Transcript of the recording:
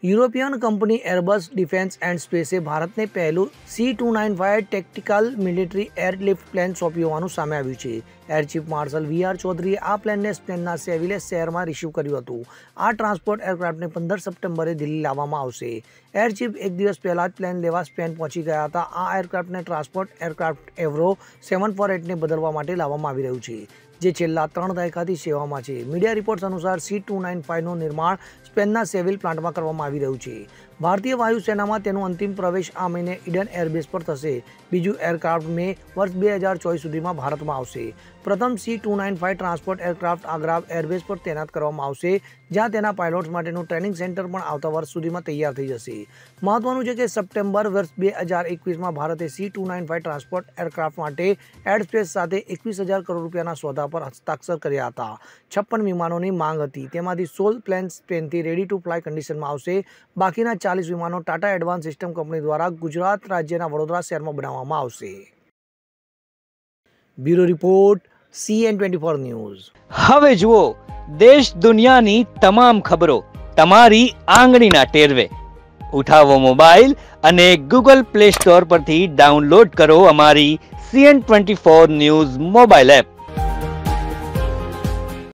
European company Airbus defence and स्पेसे भारतने पहलू C295 ટેક્ટિકલ મિલિટરી એરલિફ્ટ પ્લેન સોંપ્યું હોવાનું સામે આવ્યું છે। એર ચીફ માર્શલ VR ચૌધરીએ આ પ્લેનને સ્પેનના સેવિલે શહેરમાં રિસીવ કર્યું હતું। આ ટ્રાન્સપોર્ટ એરક્રાફ્ટને 15 સપ્ટેમ્બરે દિલ્હી લાવવામાં આવશે। એર ચીફ એક દિવસ પહેલા જ પ્લેન લેવા સ્પેન પહોંચી ગયા હતા। આ એરક્રાફ્ટને ટ્રાન્સપોર્ટ એરક્રાફ્ટ એવરો 748ને બદલવા માટે લાવવામાં આવી રહ્યું છે, જે છેલ્લા 3 દાયકાથી સેવામાં છે। મીડિયા રિપોર્ટ્સ અનુસાર C295નું નિર્માણ સ્પેનના સેવિલ પ્લાન્ટમાં કરવામાં આવી રહ્યું છે। ભારતીય વાયુસેનામાં તેનું અંતિમ પ્રવેશ આ મહિને ઈડન એરબેઝ પર થશે। બીજું એરક્રાફ્ટ મે વર્ષ 2024 સુધીમાં ભારતમાં આવશે। પ્રથમ C295 transport aircraft Agra airbase પર તૈનાત કરવામાં આવશે, જ્યાં તેના પાયલોટ્સ માટેનું ટ્રેનિંગ સેન્ટર પણ આવતા વર્ષ સુધીમાં તૈયાર થઈ જશે। મહત્વનું છે કે સપ્ટેમ્બર વર્ષ 2021માં ભારતે C295 ટ્રાન્સપોર્ટ એરક્રાફ્ટ માટે એડસ્પેસ સાથે 21,000 કરોડ રૂપિયાના સોદા પર હસ્તાક્ષર કર્યા હતા। 56 વિમાનોની માંગ હતી, તેમાંથી 16 પ્લેન સ્પેનથી રેડી ટુ ફ્લાય કન્ડિશનમાં આવશે। બાકીના 40 વિમાનો ટાટા એડવાન્સ સિસ્ટમ કંપની દ્વારા ગુજરાત રાજ્યના વડોદરા શહેરમાં બનાવવામાં આવશે। Bureau report CN24 news. હવે જુઓ દેશ દુનિયાની તમામ ખબરો તમારી આંગળીના ટેરવે। ઉઠાવો મોબાઈલ અને ગૂગલ પ્લે સ્ટોર પરથી ડાઉનલોડ કરો અમારી CN24 ન્યૂઝ મોબાઈલ એપ।